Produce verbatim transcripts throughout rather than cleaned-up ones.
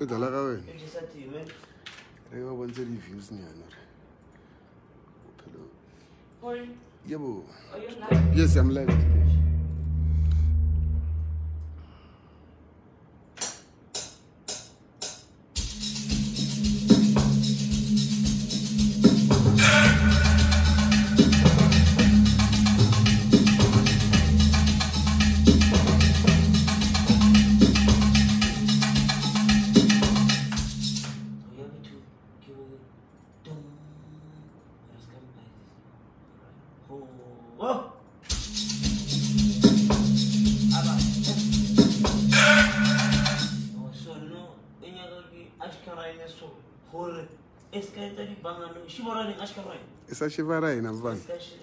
Ke dala ka wena. Ke just at you, man. Re ba bontshe di views nyana re. Bophelo. Oi, Yebo. are you live? Yes, I'm live. Esa shivarai na mfana.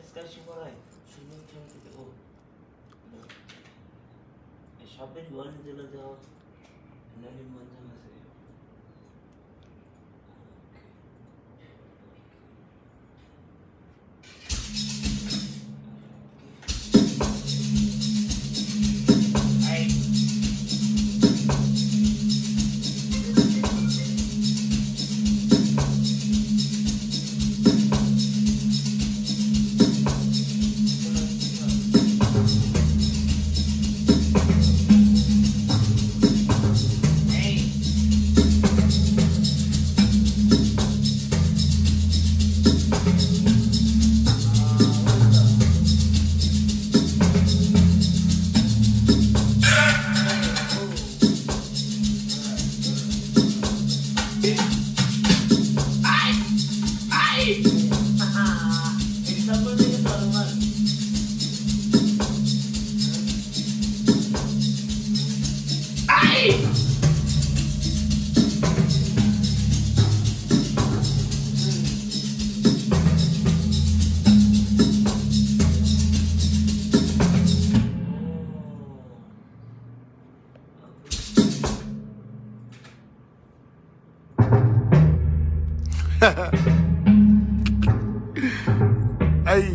Ay.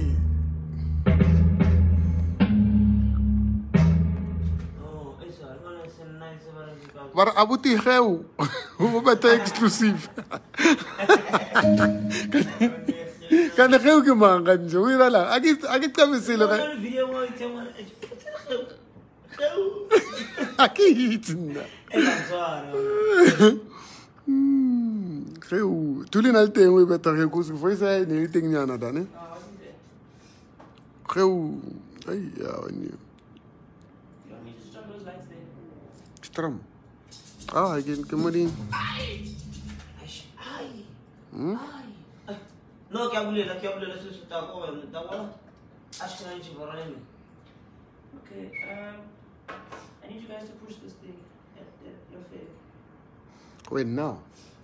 War abuti geu. Hoe met exclusief. Kan de geu ke man kan jo ira la. Aki aki kame selo ka. Aki hitna. Geu. Tulin alte we beta geu kus foi sai ne ting nyana da ne. Geu. Ay ya wani. Stram. Ah, again, kemudian. Hmm? No, que abule, la que abule la susu ta ko ta wala. Ashkana nchi barani. Okay, um, I need you guys to push this thing at, at your feet. Wait, now.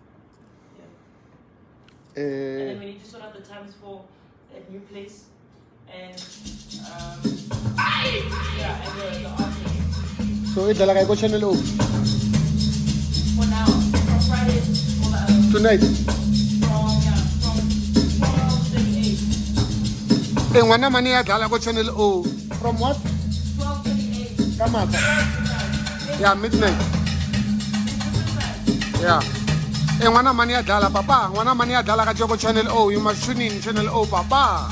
Yeah. Uh, and then we need to sort out the times for that new place. And, um, yeah, and the, the options. So, ito lang ko channel O. For now, from Friday, for the other. Tonight. From, yeah, from twelve thirty-eight. Eh, wana mani ya dala ko channel O. From what? twelve thirty-eight. Kamata. Yeah, midnight. Yeah. Eh, wana mani ya dala, papa. Wana mani ya dala ka joko channel O. You must tune in channel O, papa.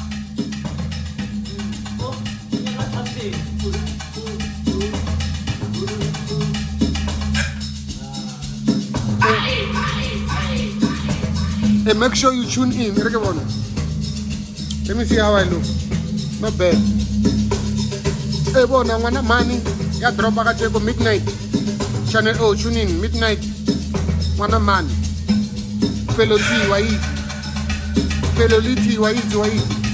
Oh, you got something. Hey, make sure you tune in. Let me see how I look. Not bad. Hey, boy, now wana money. Ya drop aga cheko midnight. Channel O, tune in midnight. Wana man. Fellow T, wai. Fellow T, wai, wai.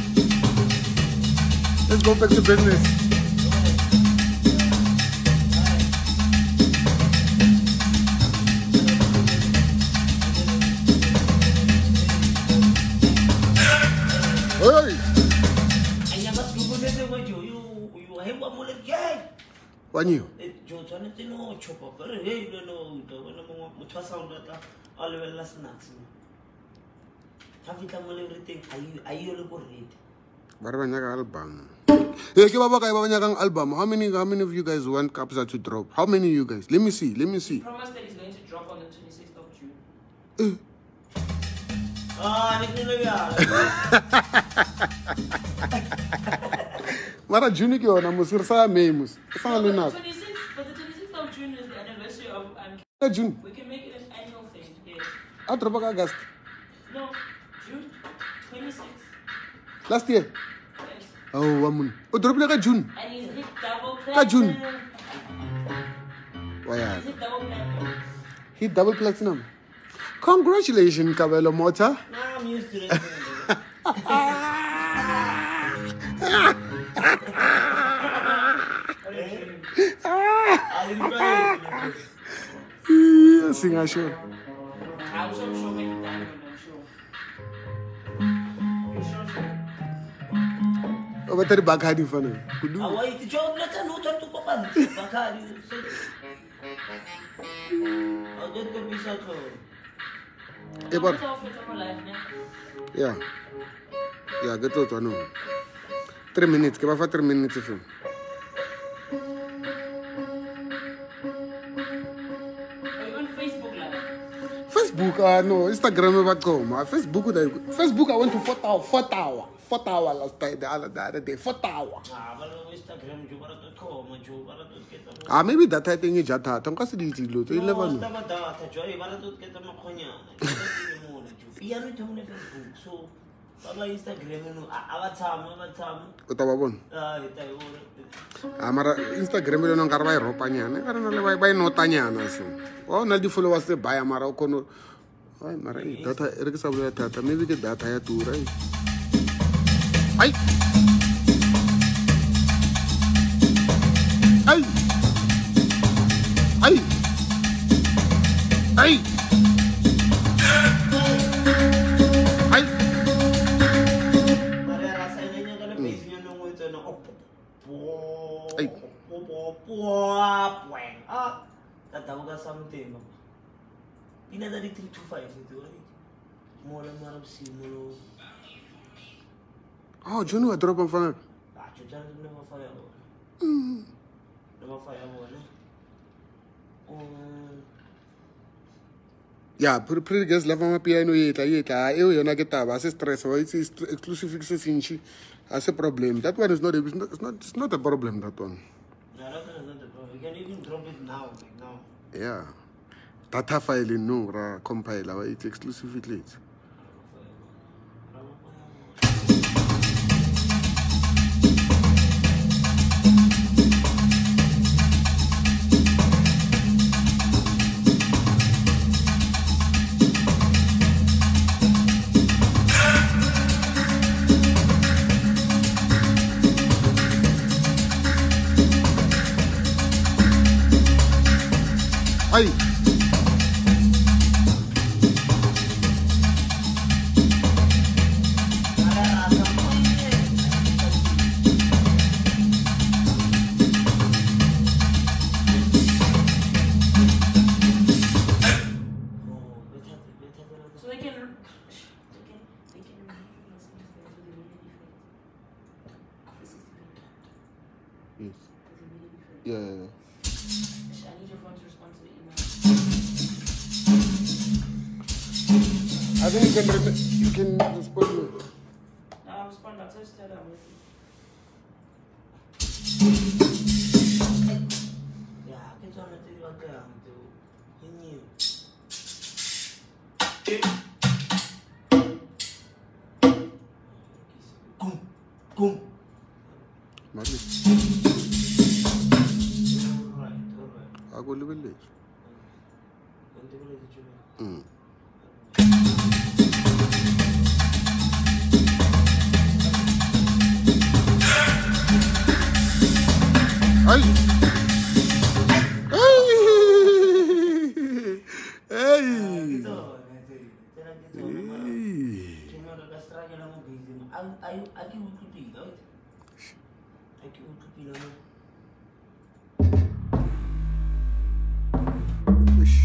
Let's go back to business. Hey! One you. Album. Album. How many how many of you guys want Kabza to drop? How many of you guys? Let me see. Let me see. Promise that he's going to drop on the twenty-sixth. Ah, ini kena biar. Mara June ke ona musir sa May mus. Sa No, le but na. the twenty-sixth, but the twenty-sixth of June is the anniversary of um, June. we can make it an annual thing. Yeah. A dropa ka August. No, June twenty-sixth. Last year. Yes. Oh, wamun. O dropile ka June. And he's hit double Ka June. platinum. Waya. He's hit double platinum. He double platinum. Congratulations, Kabelo Mota. Nah, I'm used to this. Sing a show. I'm sure she'll make it diamond, I'm sure. I'm sure she'll. O bateri bakhadi fana. Kudu. Awai itu jauh belakang no tentu papan. Bakal itu. Ada tu bisa tu. Eh, but- It's all fit on my life, yeah. Yeah. Yeah, get out no. Three minutes. Ke ba fa three minutes film. Are you on Facebook live? Facebook, uh, no, Instagram about come. Uh, Facebook, uh, Facebook, I went to four tower, four tower, four tower last time, the other, the other day, four tower. Ah, kalau Instagram juga ada tu, macam mana tu kita. Ah, maybe that I think is jata. Tong kasi di tilo. To eleven. No, tak ada. Tak jual. Mana tu kita makanya. Iya nu cuma Facebook. So, kalau Instagram nu, awak sama, awak sama. Utawa bon. Ah, itu itu. Amara Instagram ile nong karbai ropanya. Ne karena le bai bai notanya na so. Oh, na di followers te bai amara kono. Ai mara i data erke sabla data. Maybe ke data ya tu rai. Ai. Ai. Ai. Ai. Ai. Mari rasanya kalau face-nya nunggu itu no. Ay. Ah, katamu ka something. Pina dari three to five itu. Mula marap si mulo. Oh, Junu a drop on fire. Ah, cuca tu nama fire apa? Nama fire apa ni? Um, Yeah, pretty guys lava ma piano yeta yeta. Eu eu na guitarra, ase stress, o it's exclusive fixes inchi. As a problem. That one is not it's not it's not, it's not a problem that one. no, that is not the problem. You can even drop it now, like now. Yeah. Data file no ra compiler, it's exclusively it. Ay. So they can, they can, they can remove those things with the immediate effect. This is the good part. Yes. With the immediate effect. Yeah, yeah, yeah. I need your phone to respond to the email. I think you can rem- you can respond to it. No, I'll respond. I'll just tell them. Ya, kita nanti pakai itu. Ini. Kum, kum. Mari. Alright, alright. Aku lebih late. Nanti boleh dicoba. Hmm. Ay. Ay. Ay. Gitu, nanti. Kita nanti tu. Ay. Cuma ada stranya nama busy. Ayu, ayu, aku utupi, tau? Aku utupi nama. Ush.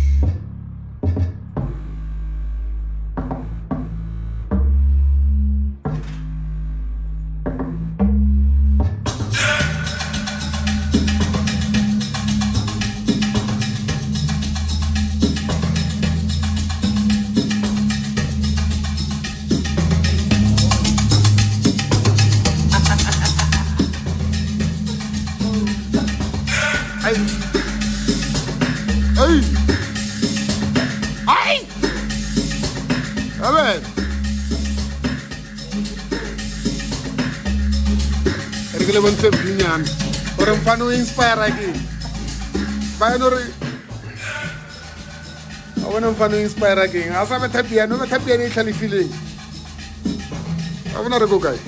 ke le bontshe binyana gore mfano o inspire ke ba no re a bona mfano o inspire ke a sa betha piano betha piano e tlhalefileng a bona re go kae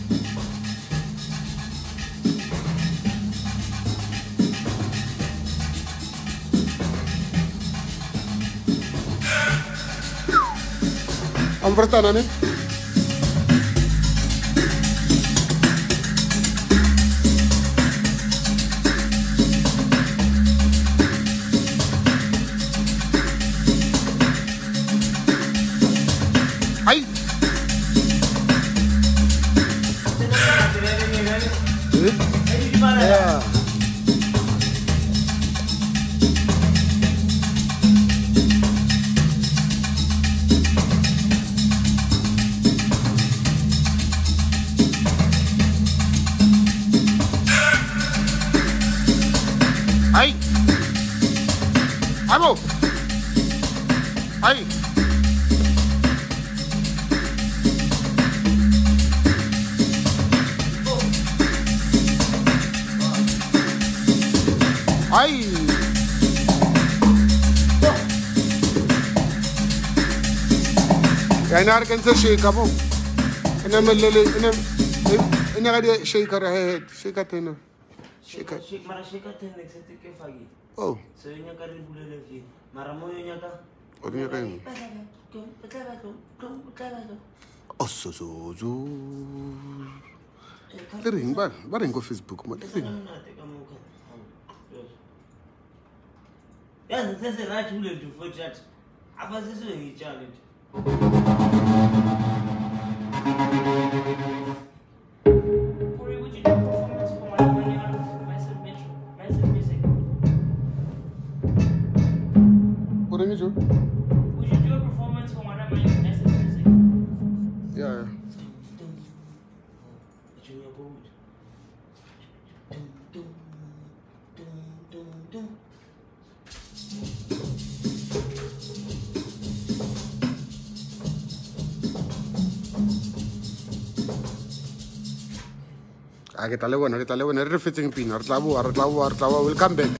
am verstanden ne Ay. Yeah. Ay. Vamos. Ay. Ay. Ya ina harkan sa shake mo. Ina malele ina ina ga shake ra head shake tena. Shake shake mara shake tena except ke fagi. Oh. So nya ka re bulele ke. Mara mo nya ka. O nya ka eng? Oh so so so. Le ring ba ba ring ko Facebook mo. Yes, this is right to do for chat. I was just doing challenge. Corey, would you do a performance for one when you're on Massive Metro, Massive Music? What are you doing? Would you do a performance for one of my Massive Music? Yeah. Ah, ¿qué tal? Bueno, ¿qué tal? Bueno, re fetching pin, re tla bua, re tla bua, re tla bua, welcome back.